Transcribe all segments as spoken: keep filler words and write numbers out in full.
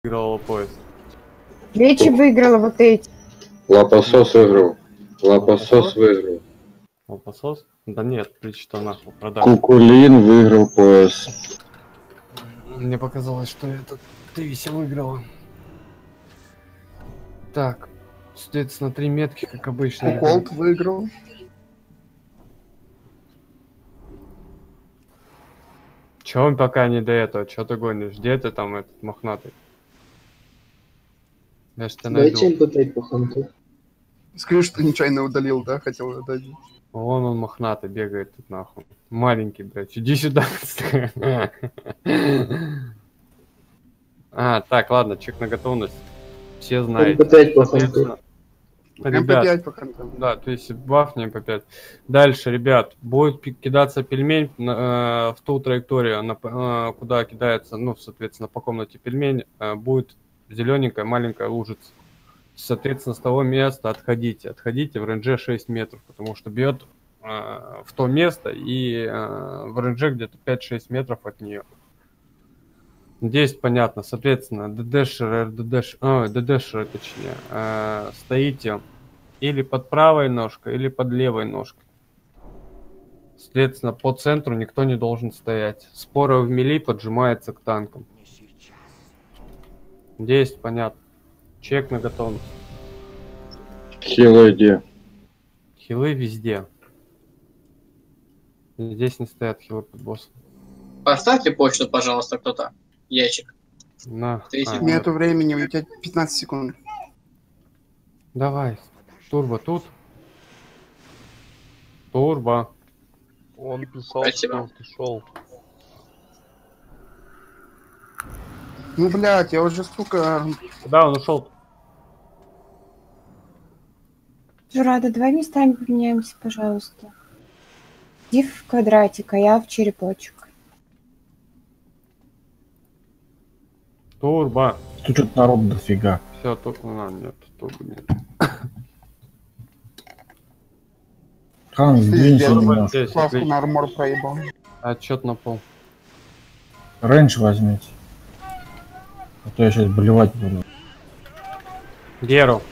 выиграла пояс. Лечи выиграла вот эти. Лапосос выиграл. Лапосос выиграл. Лапосос? Да нет, Лечи-то нахуй продали. Кукулин выиграл пояс. Мне показалось, что это ты весело выиграла. Так, соответственно, три метки, как обычно. Куколд выиграл. Чё он пока не до этого? Чё ты гонишь? Где ты там, этот мохнатый? Я ж тебя найду. Дайте эм пэ пять по ханту. Скажи, что нечаянно удалил, да? Хотел отдать. Вон он мохнатый бегает тут нахуй. Маленький, блядь. Иди сюда. А, так, ладно, чек на готовность. Все знаете. эм пэ пять по ханту. эм пэ пять по ханту. Да, то есть баф не эм пэ пять. Дальше, ребят, будет кидаться пельмень на, э, в ту траекторию, на, э, куда кидается, ну, соответственно, по комнате пельмень, э, будет зелененькая маленькая лужица. Соответственно, с того места отходите. Отходите в рейнже шесть метров, потому что бьет э, в то место и э, в рейнже где-то пять-шесть метров от нее. Здесь понятно. Соответственно, ДДшеры, РДДш, о, ДДшеры точнее, э, стоите или под правой ножкой, или под левой ножкой. Соответственно, по центру никто не должен стоять. Спора в мили поджимается к танкам. Здесь понятно. Чек на готовность. Хилы где? Хилы везде. Здесь не стоят хилы под боссом. Поставьте почту, пожалуйста, кто-то. Ящик. На. Три А, секунды. Нету времени, у тебя пятнадцать секунд. давай. Турбо тут. Турбо. Он писал, Спасибо. что он пришел. Ну, блядь, я уже, сука... Куда он ушел? Журада, давай местами поменяемся, пожалуйста. Иди в квадратик, а я в черепочек. Турбо. Тут что-то народ дофига. Все, тут а, нет, турбо нет. Хан, сдвинься Пиздец, немножко. Здесь, Клавку отлично. на армор проебал. Отчет на пол. Рейндж возьмите. А то я сейчас болевать буду. Геру.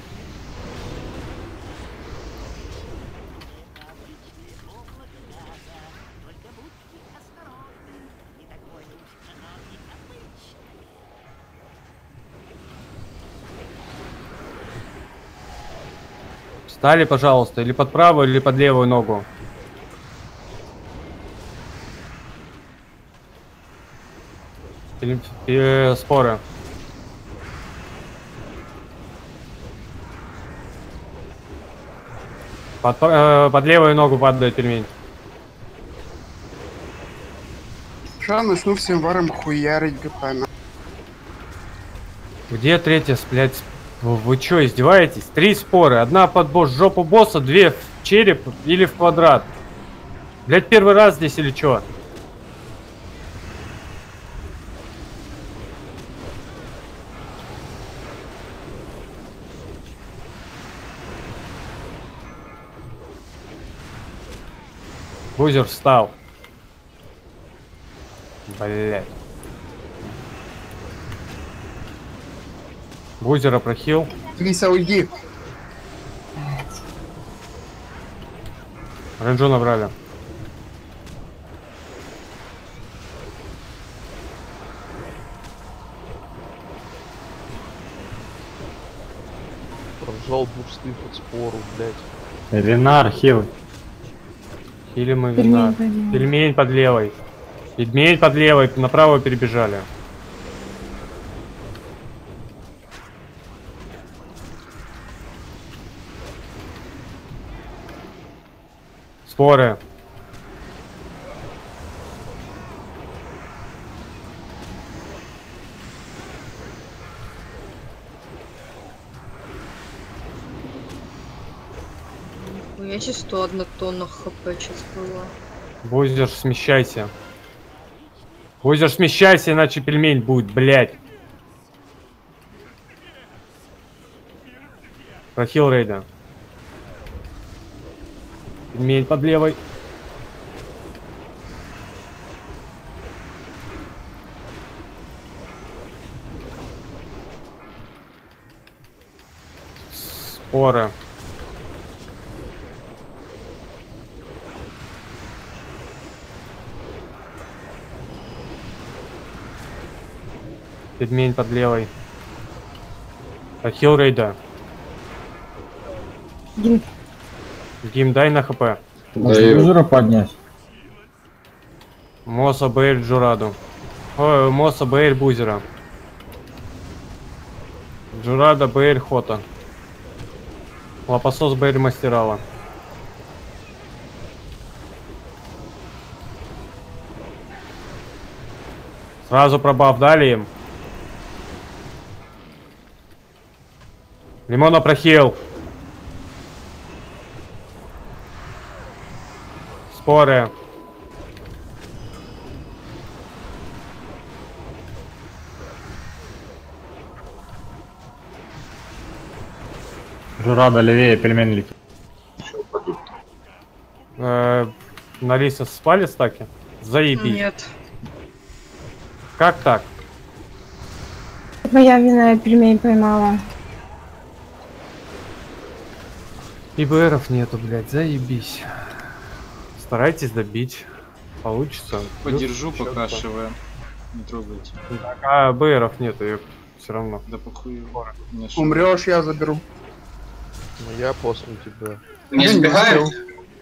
Встали, пожалуйста, или под правую, или под левую ногу. Или, э, споры. Под, э, под левую ногу падает пельмень. Сейчас начну всем варом хуярить ГП. Где третья, блядь? Вы, вы чё, издеваетесь? Три споры. Одна под босс, жопу босса, две в череп или в квадрат. Блядь, первый раз здесь или чё? Бузер встал. Блядь. Бузера прохил. Лиса, уйди. Ренджу набрали. Прожал бурсты под спору, блядь. Винар, хил. Хили мы винар. Пельмень пойдем. Пельмень под левой. Пельмень под левой, направо перебежали. Споры. Я сейчас сто одна тонна хп сейчас была. Бузер, смещайся. Бузер, смещайся, иначе пельмень будет, блядь. Прохил рейда. Пельмень под левой. Споры. Пельмень под левой. Хил рейда. Гим. Гим, дай на хп. Может, Даю. бузера поднять? Моса Бейль Джураду. Ой, Моса Бейль Бузера. Джурада Бейль Хота. Лапасос Бейль Мастерала. Сразу пробаф дали им. Лимона прохил. Споры. Журада левее, пельмень летит. Э, на Лиса спали стаки? Заебись. Нет. Как так? Моя вина, я пельмень поймала. ИБРов нету, блядь, заебись. Старайтесь добить. Получится. Подержу Плюс пока еще ШВ. Не трогайте. так, а БРов нету, их все равно. Да похуй. Умрешь, я заберу. Ну я после тебя. Не сбегают?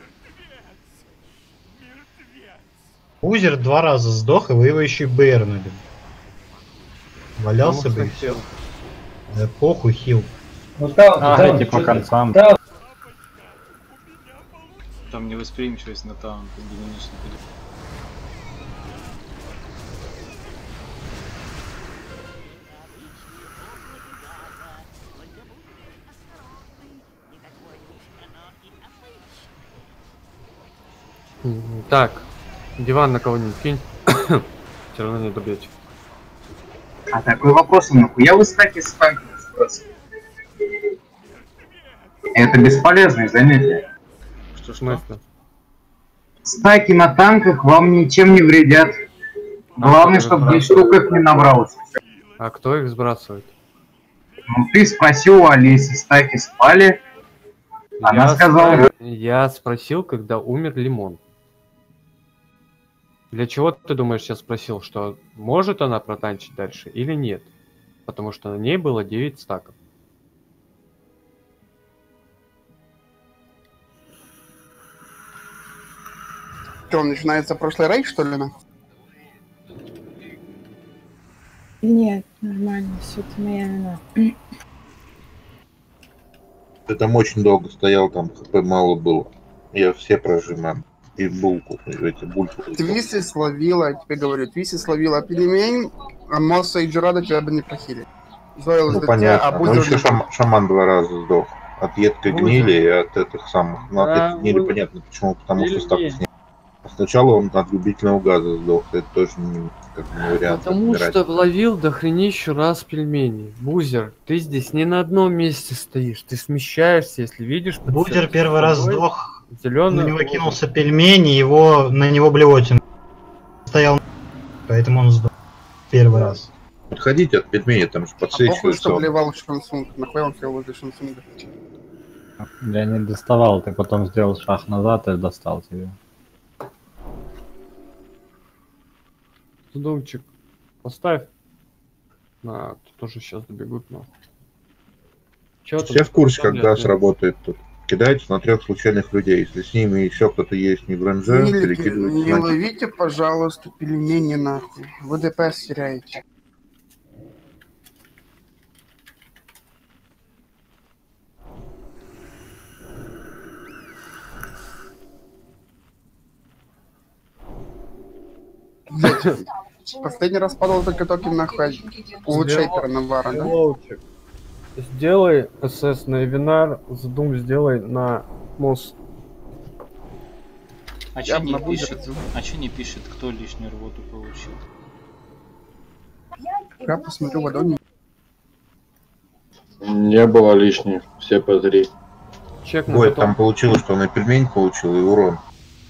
Узер два раза сдох, и вы его еще и бэрнули. Валялся бы и все. Да похуй, хил. Ну да, дайте по концам. Там невосприимчивость на таунт, единичный пилит. Так, диван на кого-нибудь кинь. Все равно не добьете. А такой вопрос, нахуя вы стаки с танками сбрасываете? Это бесполезное занятие. Что ж, мысли? Стаки на танках вам ничем не вредят. Главное, чтобы без штуках не набрался. А кто их сбрасывает? Ну ты спросил у Алисы, стаки спали. Она я сказала... спро- Я спросил, когда умер Лимон. Для чего ты думаешь, я спросил, что может она протанчить дальше или нет? Потому что на ней было девять стаков. Что, начинается прошлый рейд, что ли? на? Нет, нормально, все это моя вина. Ты там очень долго стоял, там хп мало было. Я все прожимал. И булку, и эти бульку. Твиси словила, я тебе говорю, Твиси словила пельмень, а Мосса и Джурада тебя бы не прохили. Зойл Ну за тебя, понятно. а Ну Бузер... еще шам- шаман два раза сдох. От едкой Бузер. гнили и от этих самых. Ну от Да, этой гнили Бузер. понятно почему, потому что Пельмень. стак снял. Сначала он от губительного газа сдох. Это тоже не, как бы не вариант. Потому отмирать. что ловил до хренищу раз пельмени. Бузер, ты здесь не на одном месте стоишь. Ты смещаешься, если видишь... под Бузер собой первый раз сдох, зелёный на него лужа. кинулся пельмень, и его, на него блевотин стоял, поэтому он сдох. Первый раз. Подходите от пельмени, там же А похуй, подсвечивается что он. блевал Шансунг. Нахуй он сел возле Шансунга? Я не доставал, ты потом сделал шаг назад и достал тебе. Тудумчик, поставь. На, тут тоже сейчас добегут, но. Чё Все там? в курсе, Что, как блядь, газ блядь? работает тут. Кидайте на трех случайных людей. Если с ними еще кто-то есть не в РНЖ, Не, перекидывайте не на... ловите, пожалуйста, пельмени нахуй. Вы ДПС теряете. Блядь, последний раз падал только токен нахуй. Улучшай коронавара, да? Лоучик. Сделай СС на Эвинар, задум сделай на МОС. А Я че бы не на Бузера пишет? сделал. А че не пишет, кто лишнюю рвоту получил? Я посмотрю в аддоне. Не было лишних, все по три. Чек на Ой, потом. там получилось, что он и пельмень получил, и урон.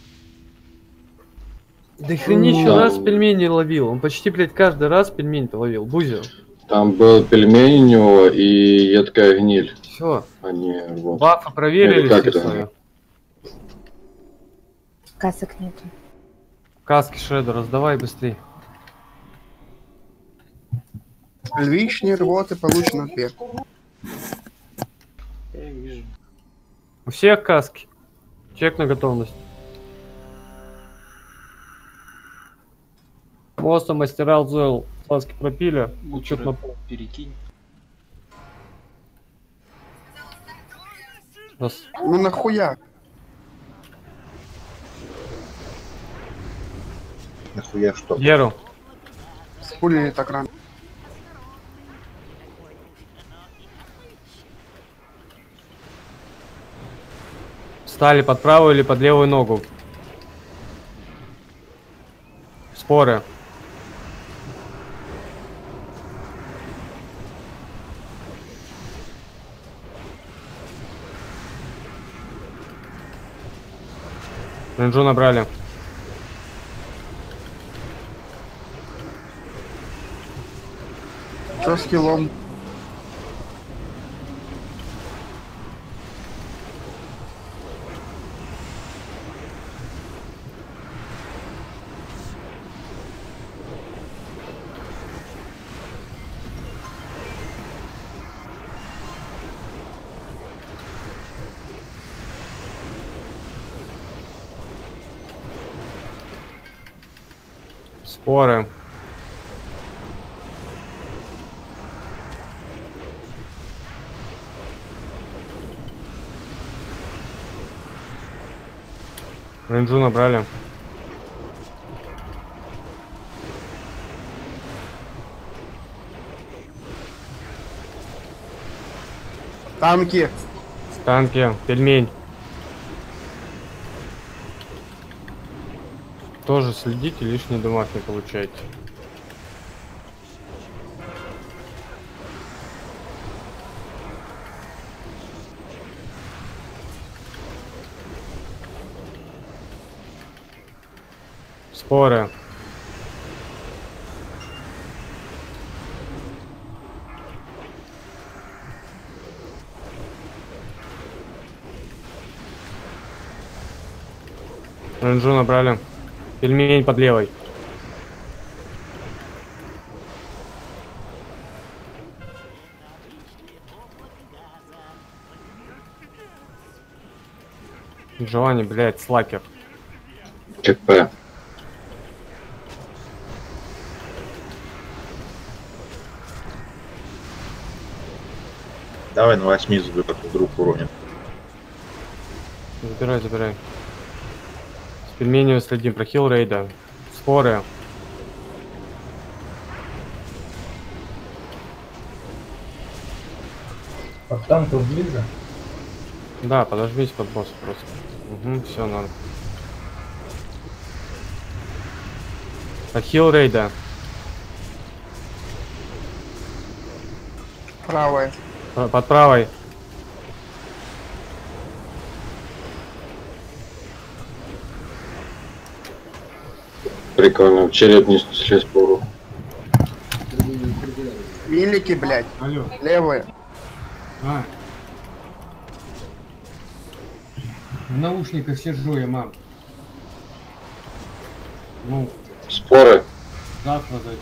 Да хренищу Да. раз пельмени ловил. Он почти, блядь, каждый раз пельмень-то ловил. Бузер. Там был пельмень у него и едкая гниль. Все. Они вот. Бафы проверили Или как все это? свои. Касок нету. Каски Шредер раздавай быстрей. Лишние рвоты получен ответ. Я вижу. У всех каски. Чек на готовность. Просто мастера Зойл каски пропили. Учет на пол. Перекинь. Раз. Ну нахуя? Нахуя что? Геру. Спулили так рано. Встали под правую или под левую ногу. Споры. Ренджу набрали. Что с киллом? Споры. Ренджу набрали. Танки. Танки. Пельмень. Тоже следите, лишний дамаг не получайте. Споры. Ренджу набрали. Пельмень под левой. Джованни, блядь, слакер. КП. Давай на восьми заберу, вдруг уроним. Забирай, забирай. С пельменью следим. Прохил рейда. Споры. Под танком ближе? Да, подожмись под босса просто. Угу, все, надо. Прохил рейда. Правая. П- Под правой. Прикольно. Череп не через пору. Велики, блядь. Алло. Левые. А. В наушниках сижу я, мам. Ну, Споры. завтра зайду.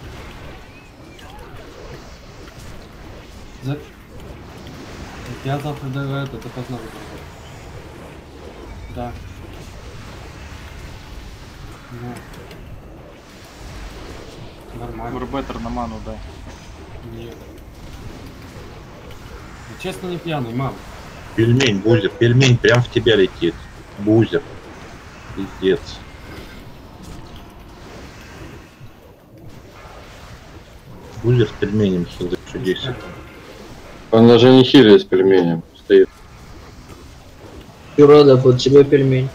За... Я завтра до этого допоздна буду работать. Да. Ну. Нормально. Урбетер на ману, да. Нет. Ну, честно, не пьяный, мам. Пельмень, бузер, пельмень прям в тебя летит. Бузер. Пиздец. Бузер с пельменем хилит еще десять. Он даже не хилит с пельменем. Стоит. Юрада, под тебя пельмень.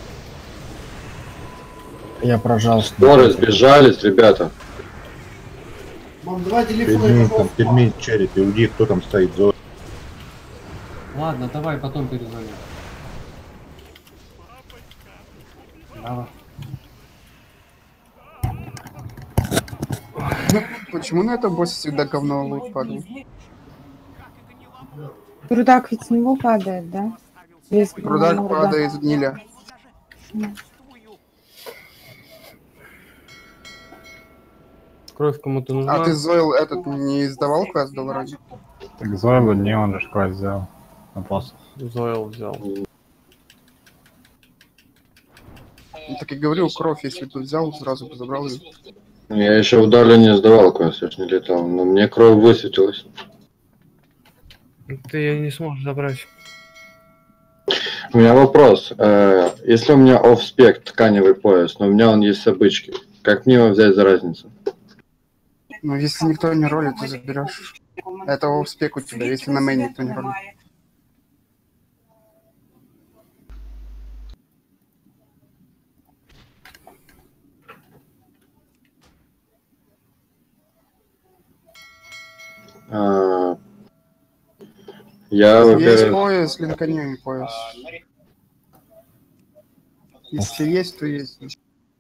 Я прожал. Споры сбежались, ребята. Мам, два телефона. Пельмень, там, пельмень в черепе. Уйди, кто там стоит, Зоя. Ладно, давай потом перезвоним. Давай. Почему на этом боссе всегда говно лут падает? Рудак ведь с него падает, да? Без Рудак руда. падает в гниля. Кровь кому-то нужна? А ты Зойл этот не издавал квест до вроде? Так Зойлу не, он же квест взял. На посох. Зойл взял. Ну, так и говорил, кровь, если ты взял, сразу бы забрал ее. Я еще вдали не сдавал квест, я ж не летал, но мне кровь высветилась. Ты ее не сможешь забрать. У меня вопрос. Э, если у меня оффспек тканевый пояс, но у меня он есть с обычки, как мне его взять за разницу? Ну, если никто не ролит, ты заберешь. Это офспек у тебя, если на мейн никто не ролит. А, я, Есть во-первых... пояс, линканем пояс. Если есть, то есть.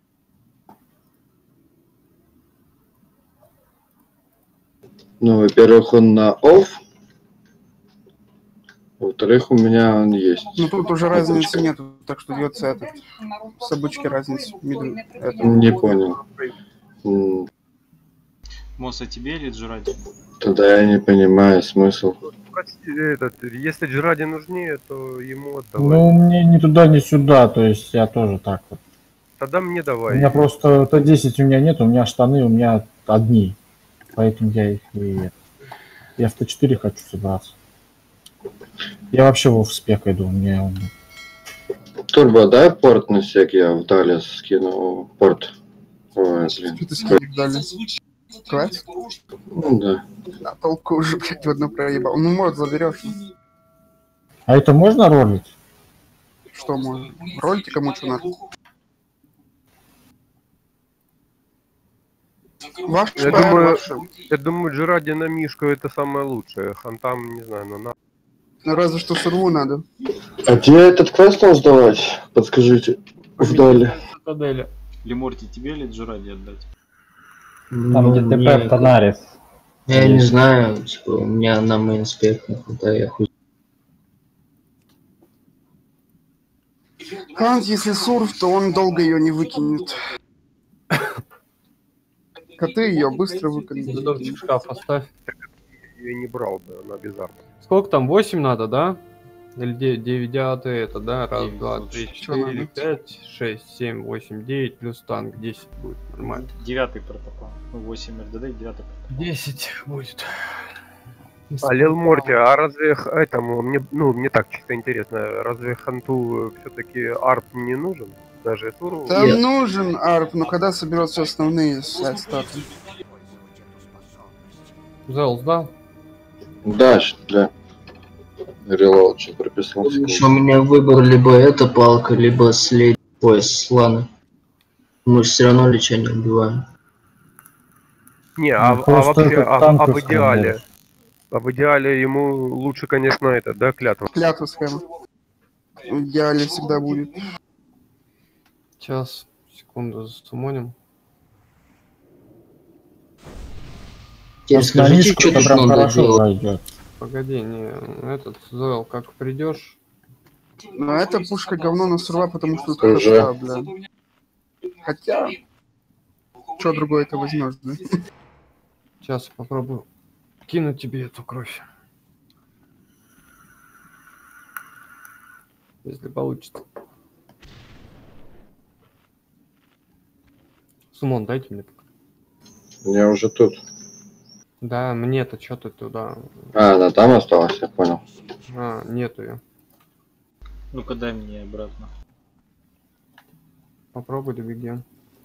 Ну, во-первых, он на офф. Во-вторых, у меня он есть. Ну тут уже разницы нету, так что бьется этот. С обычки разницы. Мидл, это. Не понял. М, Мосса тебе или Джиради? Тогда я не понимаю смысл. Этот, если Джиради нужнее, то ему отдавай. Ну, мне ни туда, ни сюда, то есть я тоже так вот. Тогда мне У давай. меня просто Т десять у меня нет, у меня штаны, у меня одни. Поэтому я их и... Я в Т четыре хочу собраться. Я вообще в спек иду, мне он... Турбо, дай порт на сек, я вдали скину порт. Ой, блин. Что ты скинешь дали? Квест? Ну да. А толку уже, блядь, в одно проебал. Ну, мод заберешь. А это можно ролить? Что можно? Ролите кому что надо. Ваш Я шпар, думаю, ваш. я думаю, Джиради на Мишку это самое лучшее. Хантам, не знаю, но на... Ну, разве что сурву надо. А где этот квест надо сдавать? Подскажите. Вдали. Цитадели. Леморти тебе или Джиради отдать? Там где ТП Тонарис. Я не знаю, типа, у меня на мейнспек не хватает, я хуй. Хант, если сурф, то он долго ее не выкинет. Коты ее быстро выкинут. Дедовчик шкаф оставь. Я не брал бы, она без армы. Сколько там? восемь надо, да? Или девять это, да? Раз, девять два, лучше. три, Чё четыре, надо? пять, шесть, семь, восемь, девять, плюс танк. десять будет нормально. Девятый протокол. Ну, восемь РДД, девятый протокол. десять будет. А Лил Морти, а разве х- этому, мне, ну, мне так чисто интересно, разве Ханту все-таки арп не нужен? Даже Суру? Там Нет. нужен арп, но когда соберет все основные статы. Зел сдал? Да, щ- да. Релоуд что прописал. Что у меня выбор либо эта палка, либо след пояс слана. Мы же все равно леча не убиваем. Не, а, Ну, а просто вообще, этот а, танк а в и идеале? сломаешь. А в идеале ему лучше, конечно, это, да, клятва? Клятва схема. В идеале всегда будет. Сейчас, секунду, засумоним. Теперь Просто на скажите, Мишку что это тут прям надо хорошо делать. зайдет. Погоди, не, этот, Зел, как придешь, Но эта пушка говно на сурва, потому что тут Уже. хороша, бля. Хотя... Что другое это возьмешь, да? сейчас попробую кинуть тебе эту кровь. Если получится. Сумон, дайте мне пока. Я уже тут. Да, мне-то что ты туда? А, она там осталась, я понял. А, нету ее. Ну-ка дай мне обратно. Попробуй добеги.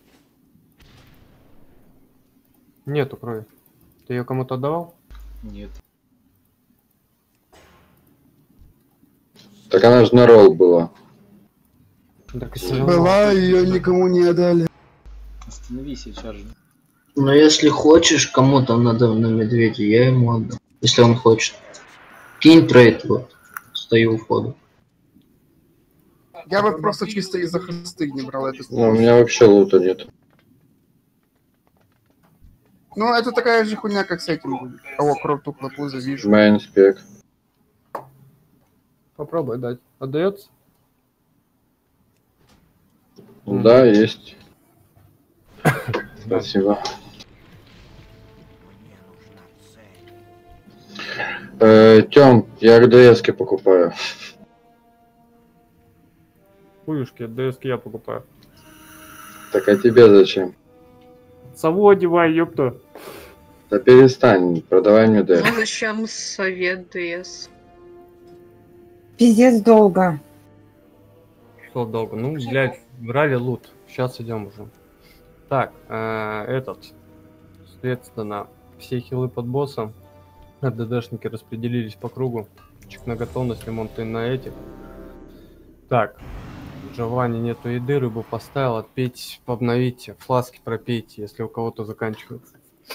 Нету крови. Ты ее кому-то отдавал? Нет. Так она же на ролл была. Так, если Была, ее никому не отдали. Остановись сейчас же. Но если хочешь, кому-то надо на медведя, я ему отдам. Если он хочет. Кинь трейд, вот. Стою у входа. Я бы просто чисто из-за хосты не брал это. Ну, у меня вообще лута нет. Ну, это такая же хуйня, как с этим будет. О, кровь тухла пузо, вижу. Мейнспек. Попробуй дать. Отдается? Да, есть. Спасибо. Э, Тём, я РДСки покупаю. Хуюшки, ДСки я покупаю. Так а тебе зачем? Сову одевай, ёпта. Да перестань, продавай мне ДС. Ну зачем совет ДС? Пиздец долго. Что долго? Ну, блядь, брали лут. Сейчас идем уже. Так, э, этот. Соответственно, все хилы под босса. ДДшники распределились по кругу. Чек на готовность, лимон ты на этих. Так. Джованни нету еды, рыбу поставил. Отпейте, обновите. Фласки пропейте, если у кого-то заканчивается.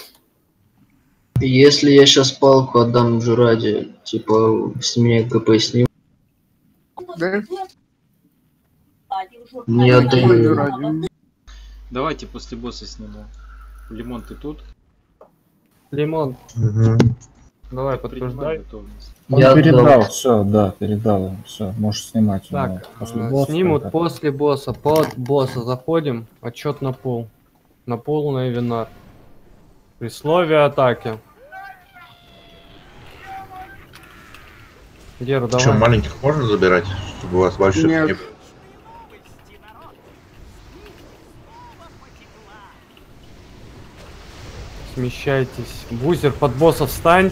Если я сейчас палку отдам Джураде, типа с меня КП снимут. Да? Не отдаю. Давайте после босса сниму. Лимон, ты тут? Лимон. Угу. Давай, Подтверждай. подтверждай. Он Я передал, отдал. все, да, передал. Все, можешь снимать. у него Так, после э, босса, снимут это- после босса. Под босса заходим. Отчет на пол. На полный винар. При слове атаки. Геру, давай. Что, маленьких можно забирать, чтобы у вас больших Нет. не было? Смещайтесь. Бузер, под босса встань.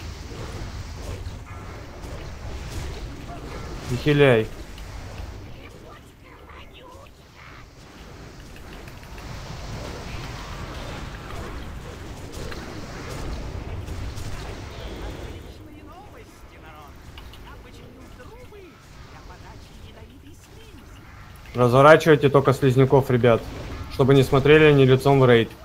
Не хиляй. Разворачивайте только слизняков, ребят. Чтобы не смотрели они лицом в рейд.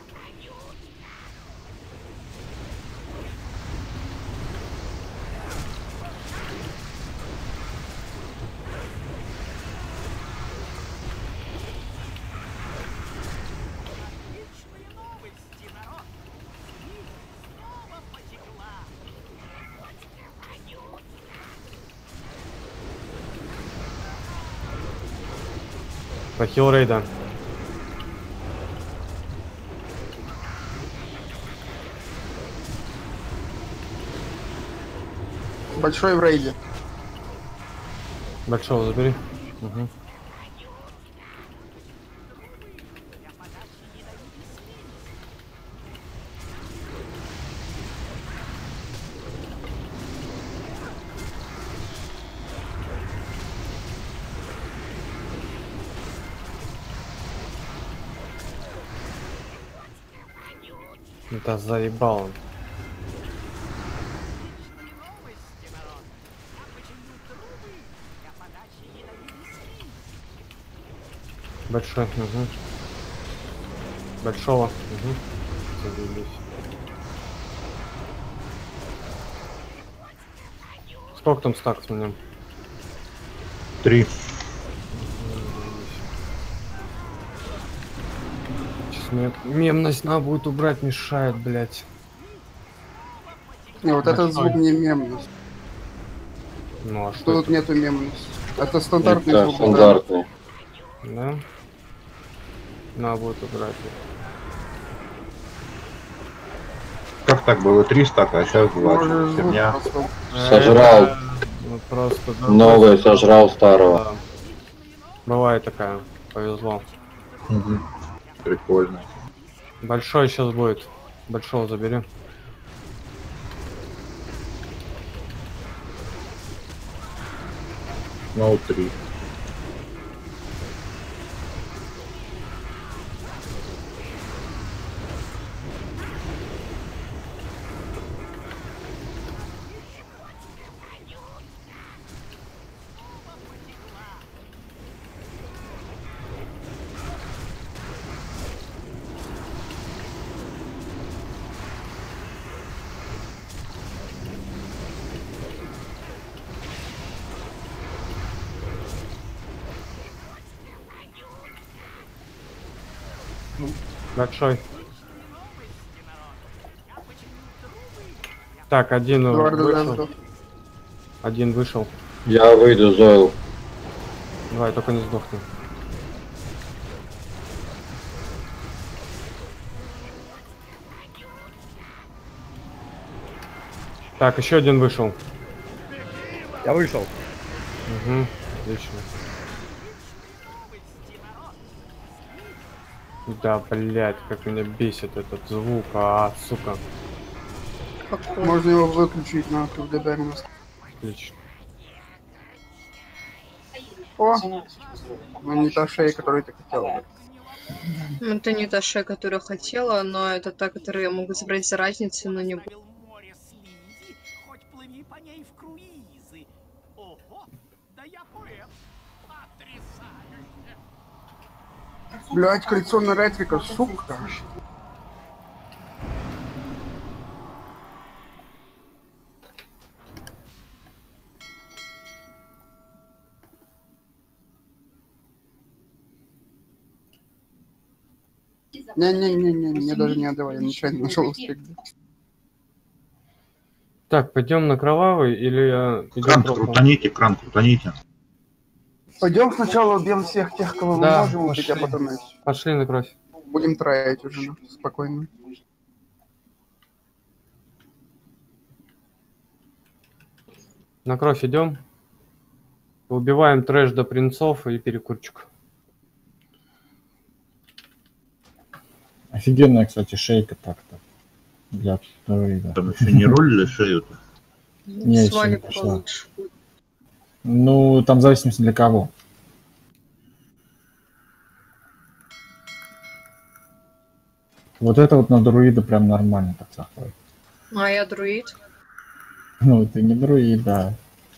Похил рейда. Большой в рейде. Большого забери. Угу. Да заебал он. Большой, угу. Большого, угу. Заебись. Сколько там стак с меня? Три. Сейчас мне мемность надо будет убрать, мешает, блять. Не, вот этот звук не мемный. Ну а что? Тут это? нету мемности. Это стандартный Это звук. стандартный. Да? Надо будет убрать. Как так было? Три стака, а сейчас два. Можешь звук Херня. просто- Сожрал. Это, ну, просто, да, Новый просто- сожрал старого. Да. Бывает такая. Повезло. Угу. Прикольно. Большой сейчас будет. Большого забери. Ноут три. Большой. Так, один Эдуарда вышел. Дантов. Один вышел. Я выйду, Зойл. Давай, только не сдохни. Так, еще один вышел. Я вышел. Угу, отлично. Да, блядь, как меня бесит этот звук, а, сука. Можно его выключить на КВДБ. Отлично. О! Ну не та шея, которую ты хотела. Это не та шея, которую хотела, но это та, которую я могу забрать за разницу, но не буду. Блять, кольцо на ретрика, сука. Не-не-не-не, мне даже не отдавай, я нечаянно нашел успех. Так, пойдем на кровавый или... Кран крутаните, кран крутаните. Пойдем сначала убьем всех тех, кого Да, мы можем убить, а потом... Пошли на кровь. Будем троить уже, спокойно. На кровь идем. Убиваем трэш до принцов и перекурчик. Офигенная, кстати, шейка так-то. Для друида. Там еще не ролили шею-то? Не, еще не пошла. Ну, там в зависимости для кого. Вот это вот на друида прям нормально так заходит. А я друид. Ну, ты не друид, да.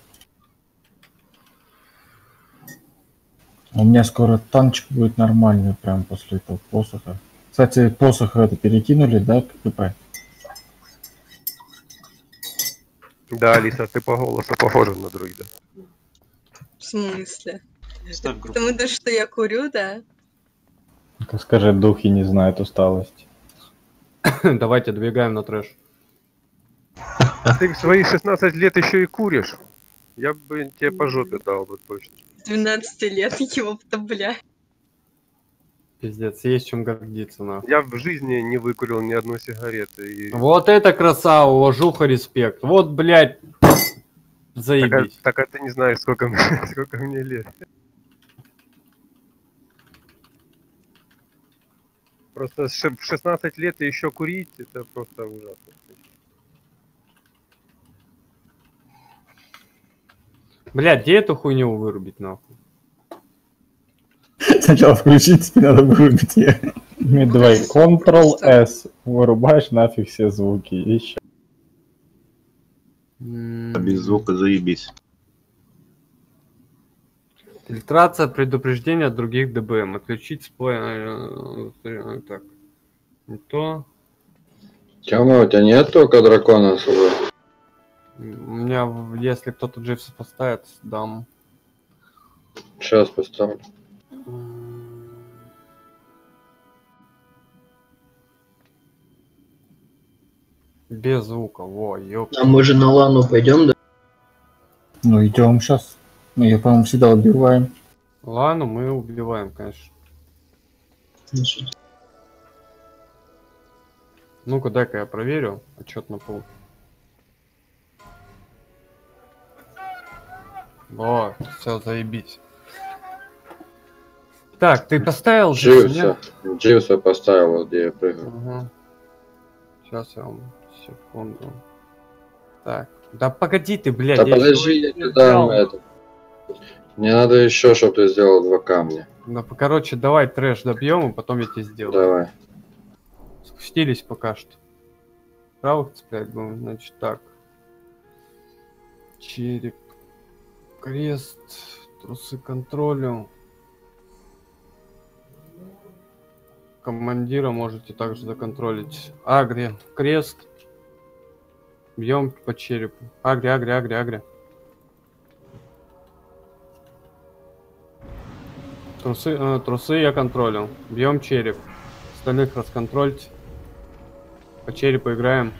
У меня скоро танчик будет нормальный прям после этого посоха. Кстати, посох это перекинули, да, к ПП? Да, Алиса, ты по голосу похожа на друида. В смысле? Потому то, что я курю, да? Как скажет, духи не знают усталости. Давайте двигаем на трэш. Ты в свои шестнадцать лет еще и куришь. Я бы тебе по жопе дал бы точно. двенадцать лет, его-то, бля. Пиздец, есть чем гордиться, нахуй. Я в жизни не выкурил ни одной сигареты. И... Вот это красава, уважуха, респект. Вот, блядь, заебись. Так, так а ты не знаешь, сколько, сколько мне лет. Просто в шестнадцать лет и еще курить, это просто ужасно. Блядь, где эту хуйню вырубить, нахуй? Сначала включить, тебе надо вырубить ее. Давай, контрол-эс. Вырубаешь нафиг все звуки. И еще. А без звука заебись. Фильтрация предупреждения от других ДБМ. Отключить сплой... Так. Не то. Тёма, у тебя нет только дракона с собой? У меня, если кто-то Дживса поставит, дам. Сейчас поставлю. Без звука, во, ёп. А мы же на лану пойдем, да? Ну идем сейчас. Мы ее, по-моему, всегда убиваем. Ладно, мы убиваем, конечно. Ну-ка, дай-ка я проверю. Отчет на пол. Во, все, заебись. Так, ты поставил Дживса? Дживса поставил, вот где я прыгаю. Угу. Сейчас я вам секунду. Так, да погоди ты, блядь. Да подожди, я тебе дам это. Мне надо еще, чтобы ты сделал два камня. Ну, короче, давай трэш добьем, и потом я тебе сделаю. Давай. Спустились пока что. Правых цеплять будем, значит так. Череп. Крест. Трусы контролю. Командира можете также законтролить. Агри. Крест. Бьем по черепу. Агри, агри, агри, агри. Трусы, э, трусы я контролил. Бьем череп. Остальных расконтрольте. По черепу играем.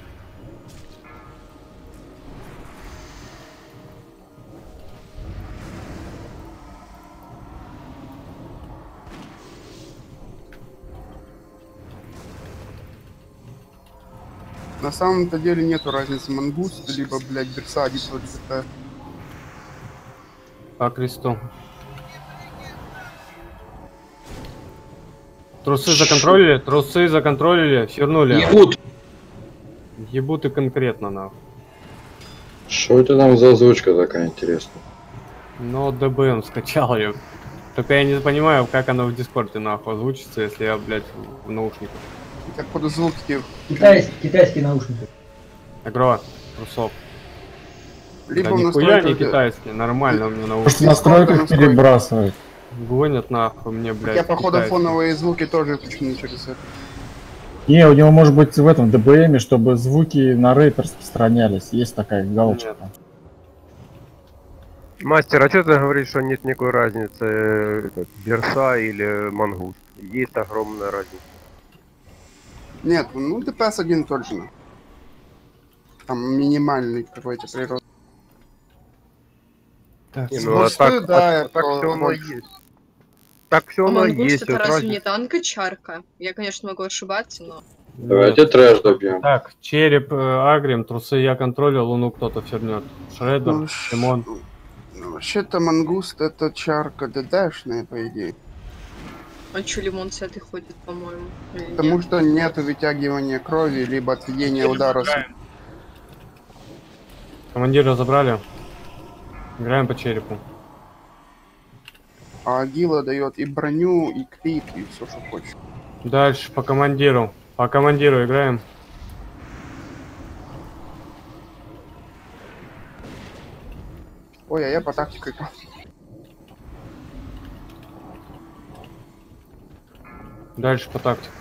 На самом-то деле нету разницы, мангуст, либо, блядь, берса один против ДП. По кресту. Трусы законтролили? Трусы законтролили, хернули. Ебут. Ебут и конкретно, нахуй. Что это там за озвучка такая интересная? Ну, ДБМ скачал ее. Только я не понимаю, как оно в Дискорде нахуй озвучится, если я, блядь, в наушниках. Как под звуки. Китайский, китайские наушники. Агро, трусов. Либо да в нихуя не настройках- китайские, нормально у меня Может, в наушники. настройках настройки. перебрасывать. Гонят нахуй мне, блядь. Я, походу, китайские. фоновые звуки тоже включены через это. Не, у него может быть в этом ди би эм, чтобы звуки на рейд распространялись. Есть такая галочка. Мастер, а что ты говоришь, что нет никакой разницы, э, этот, берса или мангуст? Есть огромная разница. Нет, ну ДПС один точно. Там минимальный какой-то прирост. Так, Не, С ну а бусты, так, да, а- я так про- все оно больше. есть. Так все А оно мангуст есть. это вот разве разница. не танка чарка? Я, конечно, могу ошибаться, но... Давайте трэш добьем. Так, череп, э, агрим, трусы я контролю, луну кто-то фернет. Шреддер, Ну, Тимон. Ну, вообще-то мангуст это чарка ДДшная, по идее. А чё, лимон с этой ходит, по-моему? или Потому нет? что нет вытягивания крови, либо отведения удара. с- Командира забрали. Играем по черепу. А Агила дает и броню, и крит, и все, что хочешь. Дальше по командиру. По командиру играем. Ой, а я по тактике играл. Дальше по тактике.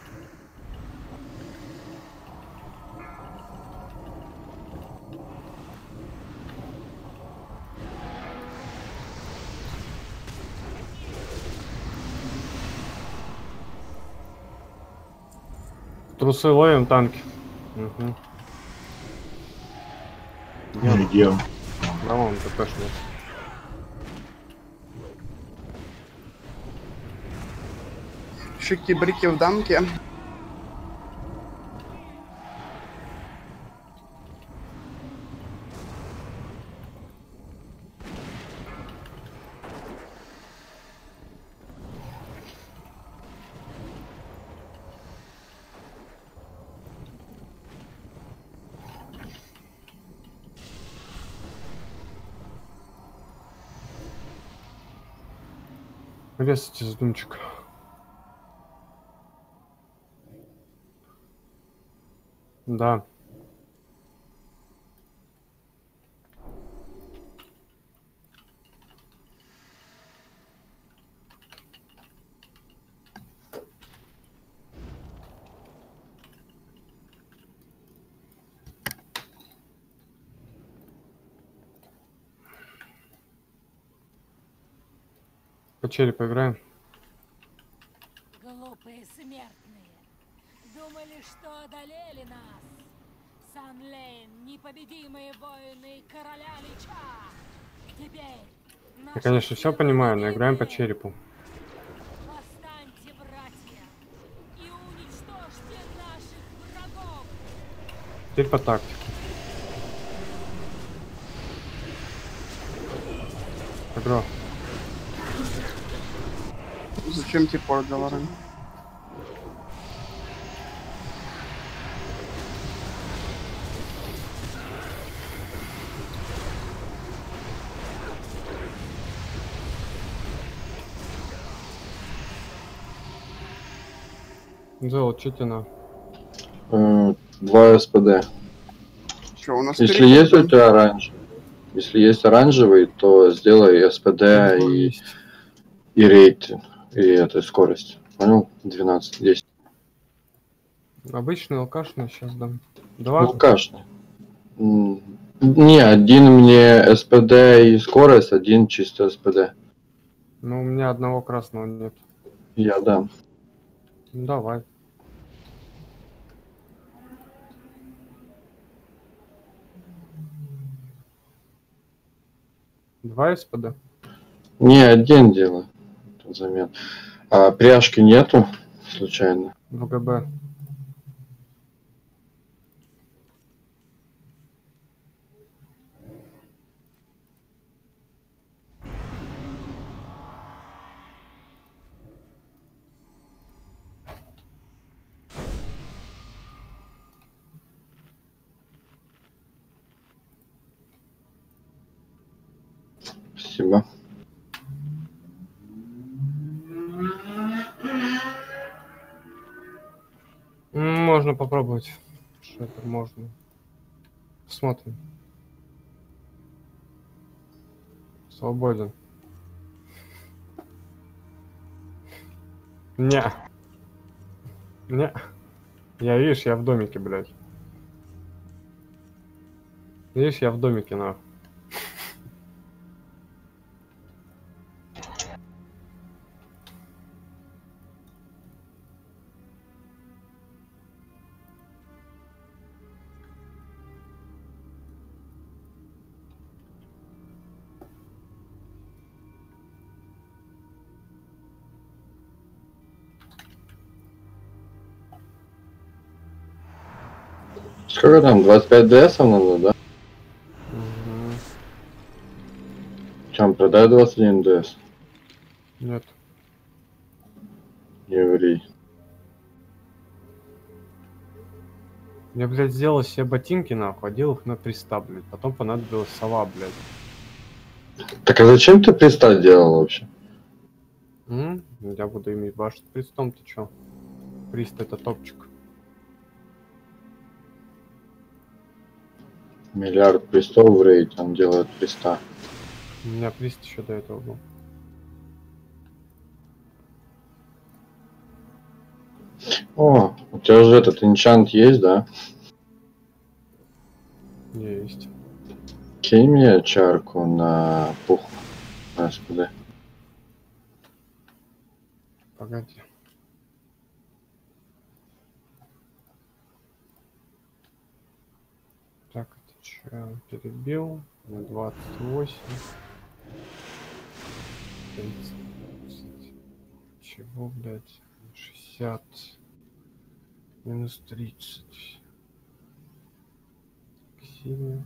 Трусы ловим, танки. Угу. Идем. Да, вон ТПшный. Шики-брики в дамке. Резайте задумчик. Да. По черепу играем. Глупые смертные. Думали, что одолели нас. Санлейн, непобедимые воины короля Лича. Теперь Я, конечно, все понимаю, но играем по черепу. восстаньте, братья, и уничтожьте наших врагов. Теперь по тактике. Агро. Зачем тебе порт Галарен? Зол, что тебе надо? Э, Два СПД. Что, у нас Если переход, есть да? у тебя оранжевый, если есть оранжевый, то сделай СПД и, и рейд, и это скорость. Понял? двенадцать десять. Обычный алкашный сейчас дам. Два. Алкашный. М, Не, один мне СПД и скорость, один чисто СПД. Ну, у меня одного красного нет. Я дам. Ну, давай. Два СПД? Не, один делай. Тут замен. А пряжки нету, случайно? ВГБ. Спасибо. Можно попробовать. Что это можно? Посмотрим. Свободен. Не. Не. Я, видишь, я в домике, блядь. Видишь, я в домике, нахуй. Сколько там? двадцать пять ДС надо, да? Угу. Чем, продай двадцать один ДС? Нет. Не ври. Я, блядь, сделал все ботинки, нахуй, одел их на приста, блядь. Потом понадобилась сова, блядь. Так а зачем ты приста делал вообще? М? Я буду иметь башню пристом, ты чё? Прист это топчик. Миллиард пристов в рейд, он делает приста. У меня прист еще до этого был. О, у тебя же этот энчант есть, да? Есть. Кинь мне чарку на пух. Господи. Погоди. Так, это что, перебил? На двадцать восемь. тридцать. Чего, блядь? шестьдесят. Минус тридцать. Сильно.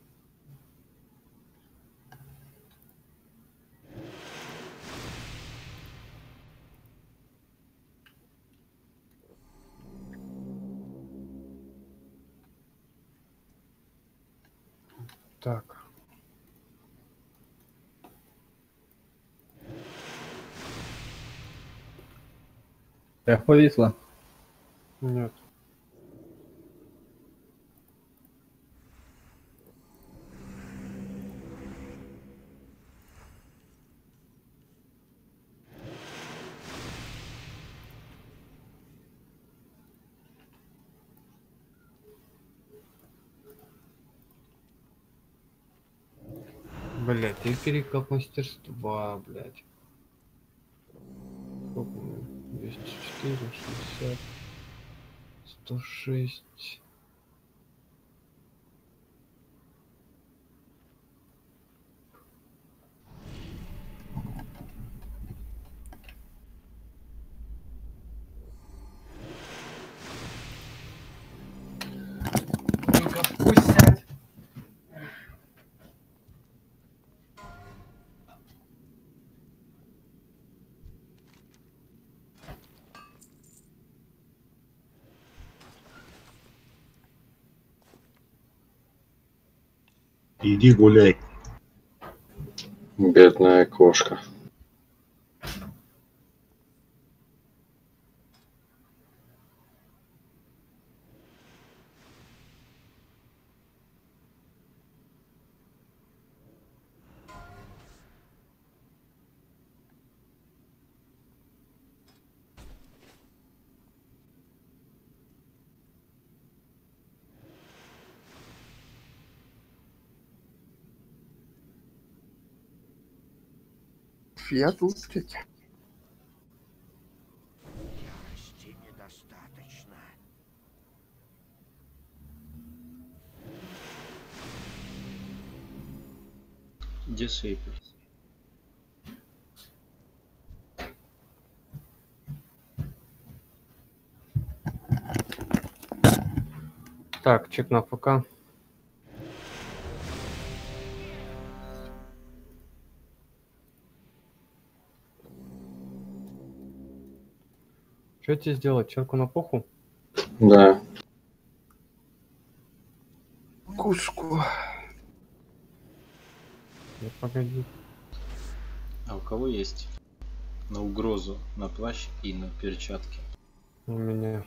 Так. Эх, повисло. Нет. Блять, ты перекоп мастерства, блять. Сколько у меня? двести четыре, шестьдесят, сто шесть. Пусть сядь. Иди гуляй. Бедная кошка. Я тут. Disable. Так, чек на ФК. Что тебе сделать? Черку на пуху? Да. Кушку. Да погоди. А у кого есть на угрозу, на плащ и на перчатки? У меня.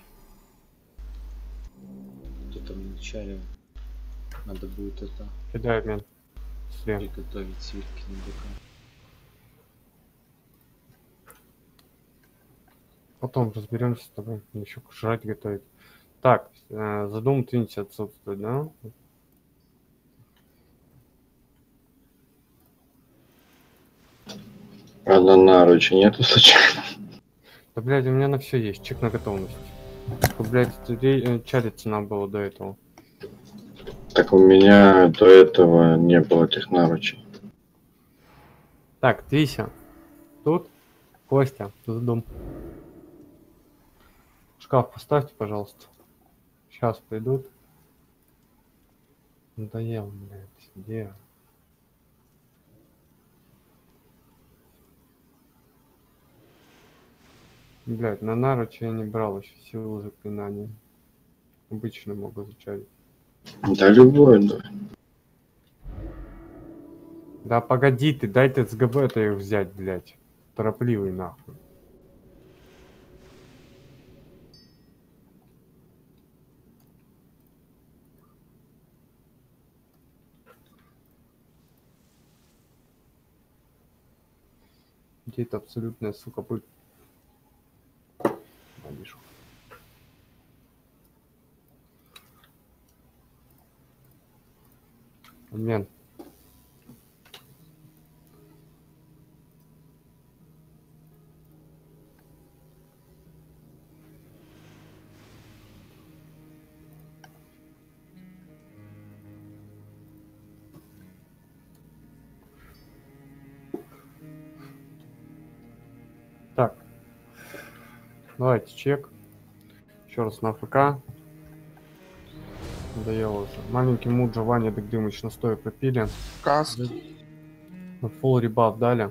Где-то в начале надо будет это Кидай обмен. Слева. приготовить свитки на ДК. Потом разберемся с тобой. Еще жрать готовить. Так, э, задум Твинти отсутствует, да? А на наручи нету случайно? Да, блядь, у меня на все есть. Чек на готовность. Только, блядь, ре- чариться надо было до этого. Так у меня до этого не было этих наручей. Так, Твися. Тут? Костя, задум. Шкаф поставьте, пожалуйста. Сейчас придут. Надоел, блядь, где? Блядь, на наручи я не брал еще силу заклинания. Обычно могу зачарить. Да любой, да. Да погоди ты, дай ты с ГБ-то их взять, блядь. Торопливый нахуй. Где это абсолютная, сука, пыль? Вижу. Обмен. Так. Давайте чек. Еще раз на АФК. Надоело уже. Маленький муджа, Ваня, Дык-Дымыч настоя пропили. Каски. Фулл ребаф дали.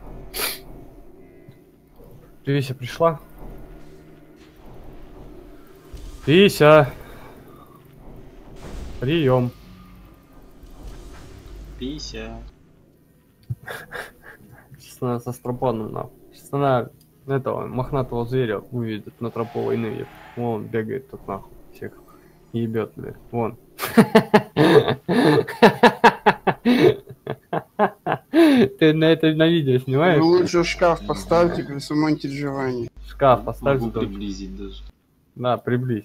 Твися пришла? Твися! Прием. Пися. Сейчас она со стропоном, нахуй. Сейчас она этого мохнатого зверя увидит на тропу войны. Вон бегает тут нахуй всех. Ебет, блядь. Вон. Ты на это на видео снимаешь? Вы лучше шкаф поставьте при суммонте Джованни. Шкаф поставь. Могу приблизить даже. Да, приблизь.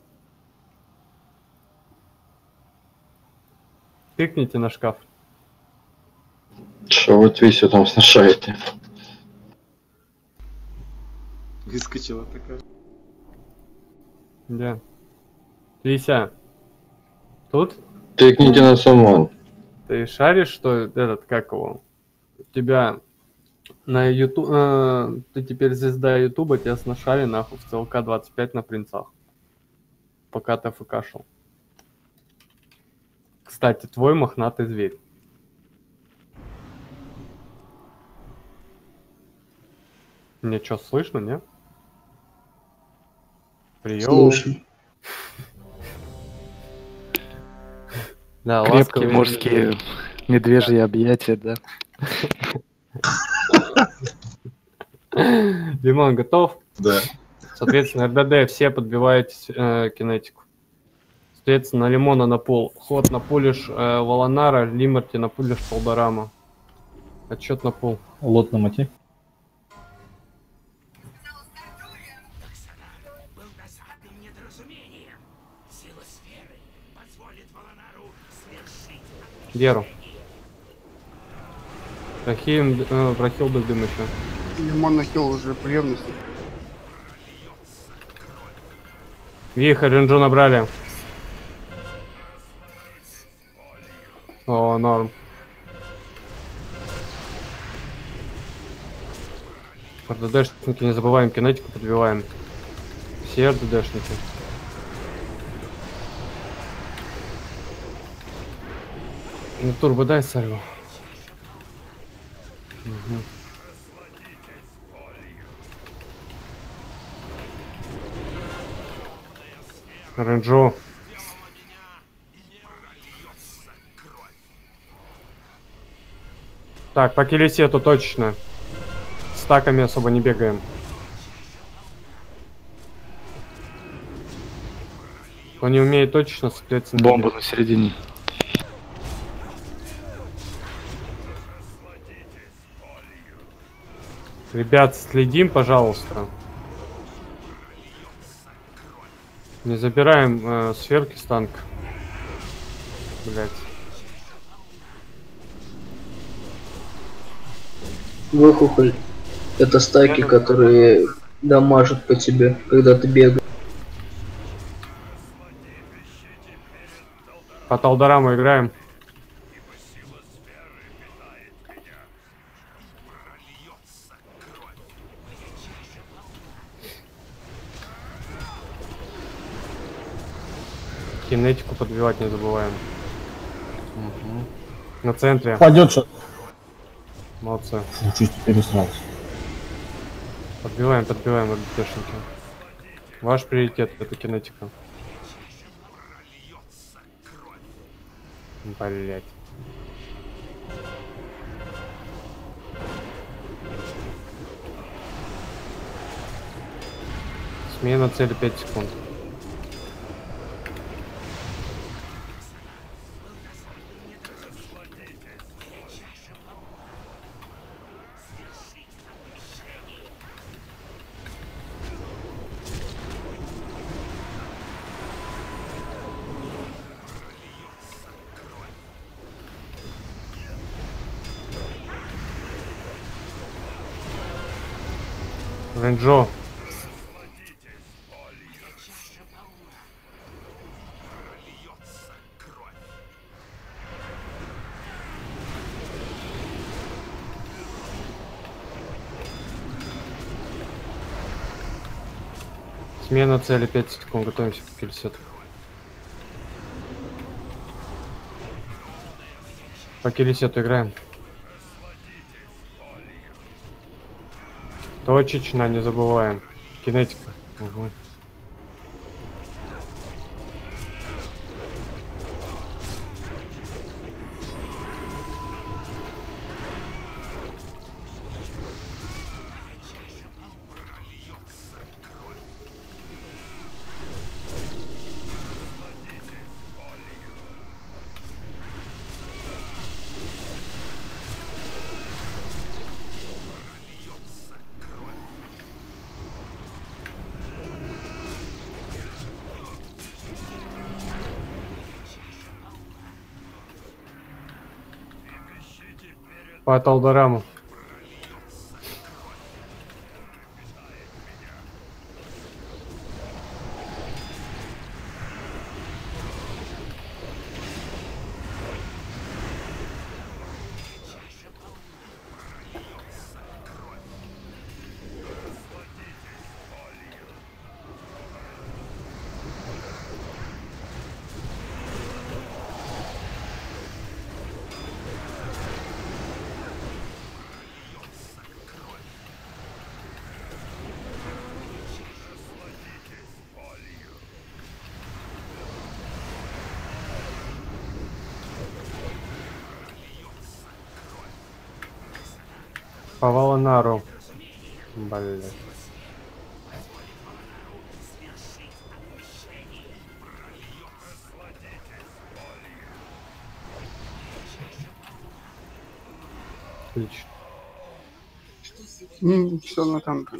Тыкните на шкаф. Что вы Твисю там сношаете? Выскочила такая. Да. Твися. Тут? Тыкните на самон. Ты шаришь, что этот, как его? У тебя на ютуб... Э, ты теперь звезда ютуба, тебя сношали нахуй в ЦЛК двадцать пять на принцах. Пока ты фкашил. Кстати, твой мохнатый зверь. Мне что, слышно, не? Прием. Слушай. Да, Крепкие ласковый. мужские медвежьи объятия, да? Лимон готов? Да. Соответственно, РДД все подбиваете э, кинетику. Соответственно, Лимона на пол. Ход на пулиш э, Валанара, Лимарти на пулиш Полдорама. Отчет на пол. Лот на мати. Геру. Рахим, э, Рахил без дым еще. Лимон нахил уже по ревности. Вихрь, Ринджу набрали. О, норм. РДДшники не забываем, кинетику подбиваем. Все РДДшники. Ну, турбо дай сорву. Угу. Ренджо. Так, по Келесету точно. стаками особо не бегаем. Он не умеет точечно, соответственно... Бомба на середине. Ребят, следим, пожалуйста. Не забираем э, сферки с танка. Блять. Выхухоль. Это стаки, которые дамажат по тебе, когда ты бегаешь. По Талдараму играем. Кинетику подбивать не забываем. Угу. На центре. Пойдет что? Молодцы. Чуть пересрался. Подбиваем, подбиваем РДТшники. Ваш приоритет это кинетика. Блять. Смена цели пять секунд. Ренджо. Смена цели пять секунд, готовимся к киллсету. По киллсету играем. Точечно, не забываем. Кинетика. Угу. По Талдараму. По Валанару. Блин. Отлично. Mm, все на танке.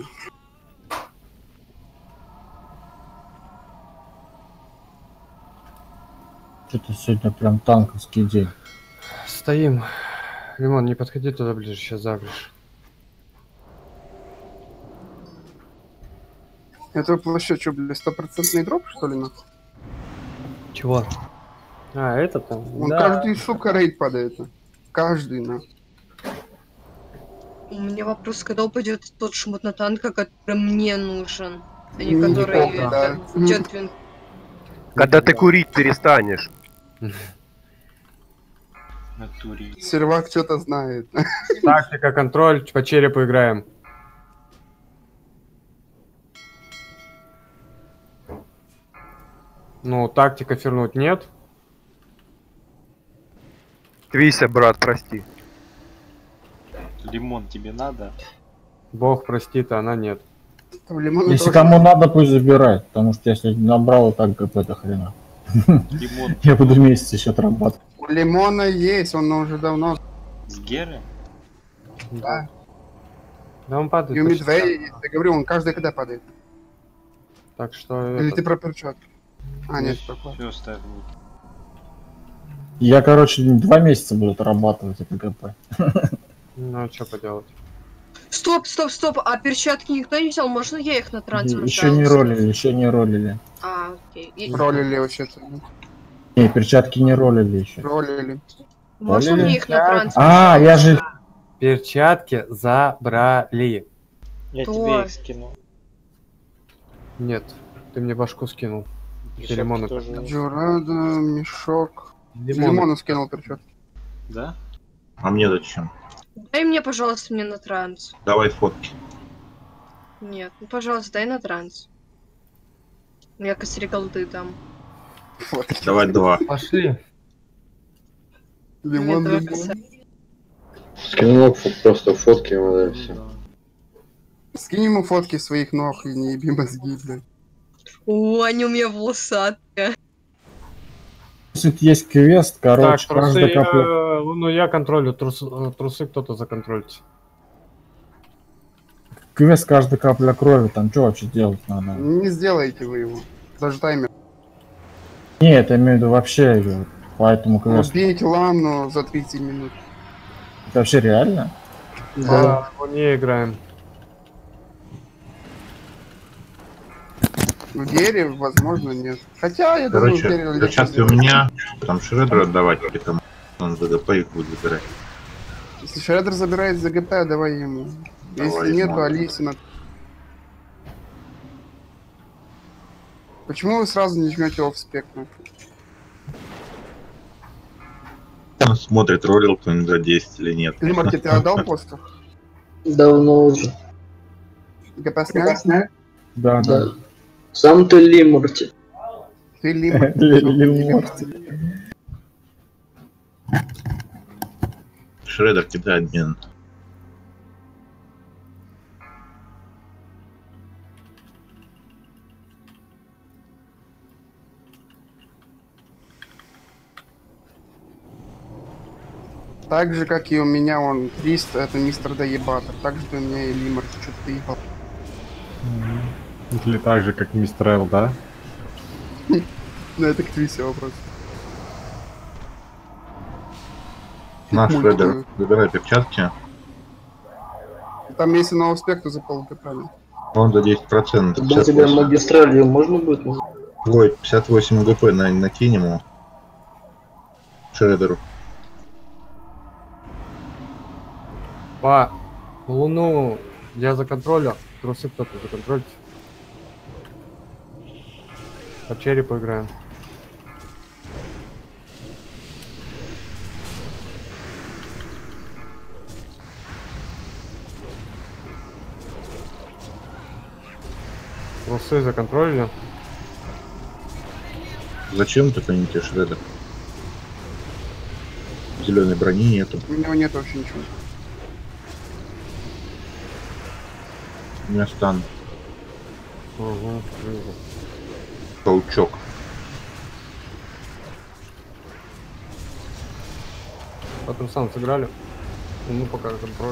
Что-то сегодня прям танковский день. Стоим. Лимон, не подходи туда ближе, сейчас загришь. Это вообще что, блядь, стопроцентный дроп, что ли, нахуй? Чего? А, это там? Он да. каждый, сука, рейд падает. Каждый, на. У меня вопрос, когда упадет тот шмот на танка, который мне нужен, а не Не который помню, да. это, идет вин. Когда ты курить перестанешь. Сервак что-то знает. Тактика, контроль, по черепу играем. Ну, тактика фернуть нет. Твися, брат, прости. Лимон тебе надо? Бог простит, а она нет. Если кому надо, пусть забирает, потому что если набрал, так ГП до хрена. Я буду месяц еще отрабатывать. У Лимона есть, он уже давно. С Геры? Да. Да он падает. И у почти Медвея сам. есть, я говорю, он каждый когда падает. Так что... Или это- ты про перчатки? А, нет, такое. Все, ставь. Я, короче, два месяца буду отрабатывать это ГП. Ну, а что поделать? Стоп, стоп, стоп, а перчатки никто не взял? Можно я их на трансфер? Еще не ролили, еще не ролили. А, окей. И- Ролили вообще-то. Не, перчатки не ролили еще. Ролили. Можно Ролили? мне их на трансфер? А, я же... Перчатки забрали. Я То. тебе их скинул. Нет, ты мне башку скинул. И Лимону. шапки тоже. Джурада, мешок. Лимону. Лимону скинул перчатки. Да? А мне зачем? Дай мне, пожалуйста, мне на транс. Давай фотки. Нет, ну, пожалуйста, дай на транс. Я косарь голды там. Давай два. Пошли. Лимон, Мне лимон. косарь. Скинул фо- просто фотки ему, да, и все. Скинь ему фотки своих ног и не еби мозги, блядь. О, они у меня волосатые. Если есть квест, короче, так, трусы, каждая я, капля... ну я контролю, трус, трусы кто-то законтролит. Квест каждая капля крови, там что вообще делать надо? Не сделаете вы его. Даже таймер. Нет, я имею в виду вообще, вот, поэтому квест... Убить Лану за тридцать минут. Это вообще реально? Да, мы не играем. В Гере, возможно, нет. Хотя, я думаю, в Короче, Гере перчатки у меня, там Шредер отдавать, или там он за ГП их будет забирать. Если Шредер забирает за ГП, давай ему. Давай Если нет, ему. то Алисина. Почему вы сразу не жмете офспек? Он смотрит, ролил кто-нибудь за десять или нет. Лимарки, ты отдал постов? Давно уже. ГП снял? Да, Да. Сам ты Лиморти. Ты Лимарки. Лиморти. Шредер кидает обмен. Так же, как и у меня, он триста, это мистер Доебатор. Так же у меня и Лимарки, что-то ты ебал. Или так же, как мистер Эл, да? Ну, это к Твисе вопрос. Наш Мульт, Шредер, забирай перчатки. Там если на успех, то за пол ГП. Он за десять процентов. Когда тебя магистралью можно будет назвать? Ой, пятьдесят восемь ГП на, накинем ему. Шредеру. По Луну я законтролю, трусы кто-то законтролит. По черепу играем. Трусы законтролили. Зачем ты понимаете Шредер? Зеленой брони нету. У него нет вообще ничего. У меня стан. Угу, вижу. Паучок. По трусам сыграли. Ну пока контроль.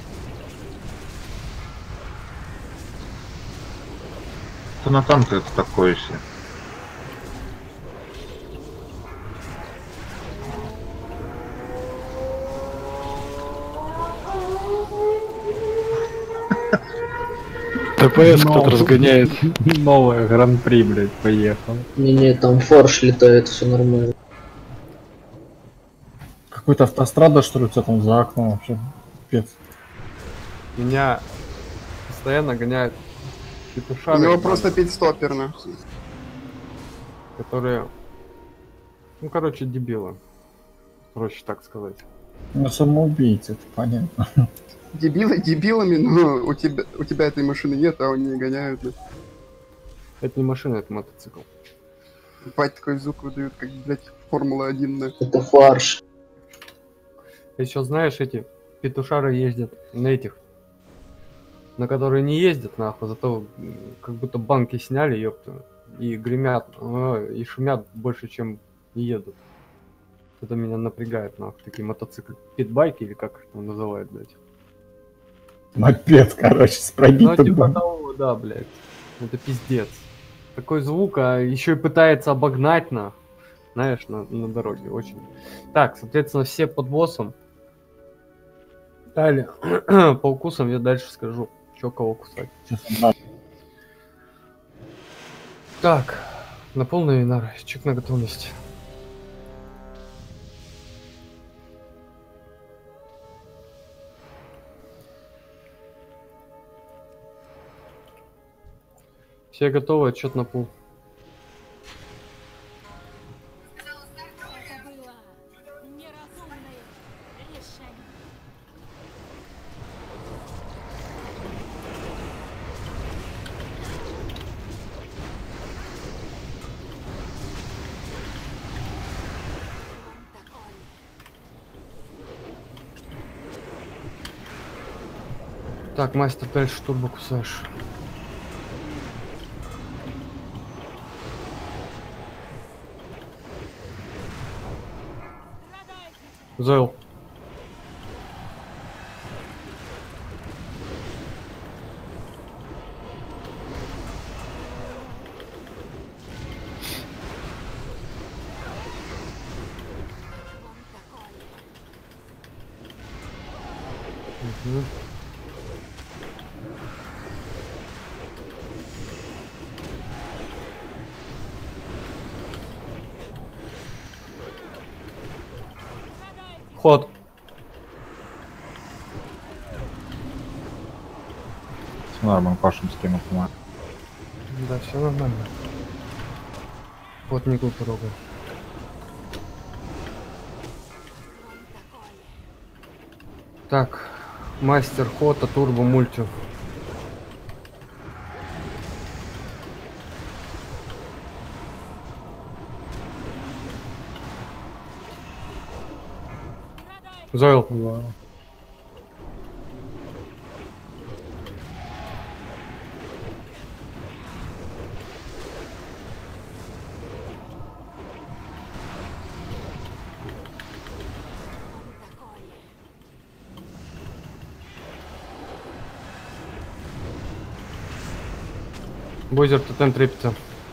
Что на танке это такое себе? ТПС кто-то разгоняет. Новая гран-при, блядь, поехал. Не-не, там фарш летает, все нормально. Какой-то автострада, что ли, у тебя там за окном вообще? Пипец. Меня постоянно гоняют У петушары, него просто пидстопер, нахуй. которые, ну короче, дебилы, проще так сказать. Ну, самоубийцы, это понятно. Дебилы дебилами, но у тебя, у тебя этой машины нет, а они гоняют. Да. Это не машина, это мотоцикл. Бать такой звук выдают, как, блядь, Формула один. Да. Это фарш. Еще знаешь, эти петушары ездят на этих, на которые не ездят, нахуй, зато м, как будто банки сняли, ёпта, и гремят, а, и шумят больше, чем едут. Это меня напрягает, нахуй, такие мотоциклы. Питбайки или как их там называют, блядь. Мопед, короче, с Ну, пробитым типа дном. того, да, блядь. Это пиздец. Такой звук, а еще и пытается обогнать, на, знаешь, на, на дороге. Очень. Так, соответственно, все под боссом. Далее. По укусам я дальше скажу, что кого кусать. Так, на полную Инара. Чек на готовность. Все готовы, отчет на пул. Это было неразумное решение. Так, мастер, дальше турбо кусаешь. Зойл. Мгм. Ход. Все нормально, Пашем скинул помог. Да, все нормально. Вот не трогай. Так, мастер хота, турбо, мульти. Зойл. Бойзер, тотем трепится.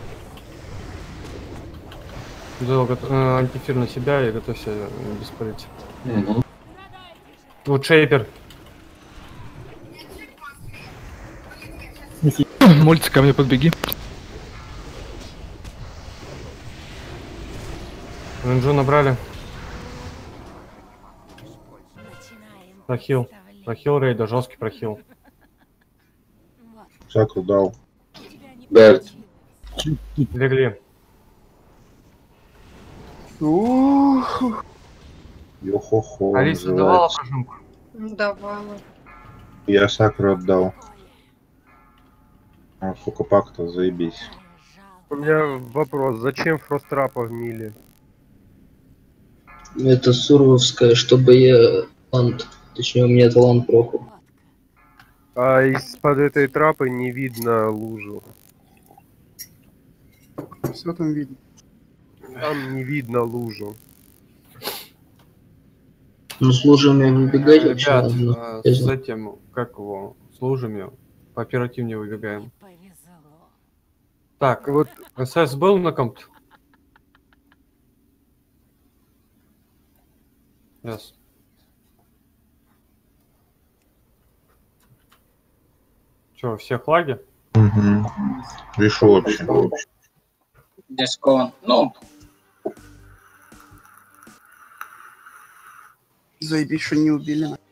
Зойл, гот- э, антифир на себя и готовься э, беспалить. Мгм. Вот шейпер. Мульти, ко мне подбеги. Ренджу набрали. Прохил. Прохил рейда, жесткий прохил. Сакру дал. Берт. Легли. Йо-хо-хо. Алиса называется. давала прожимку? Давала. Я Сакру отдал. А, сука, пак-то, заебись. У меня вопрос, зачем фрострапа в миле? Это суровская, чтобы я талант, точнее у меня талант проху. А из-под этой трапы не видно лужу. Все там видно. Там не видно лужу. Ну с лужами выбегать Э, вообще Ребят, ладно. э, с этим, как его, с лужами, пооперативнее выбегаем. Так, вот СС был на ком-то? Yes. Че, все флаги? Угу. Вешу вообще. Дискон. Ну, Заебись, что не убили.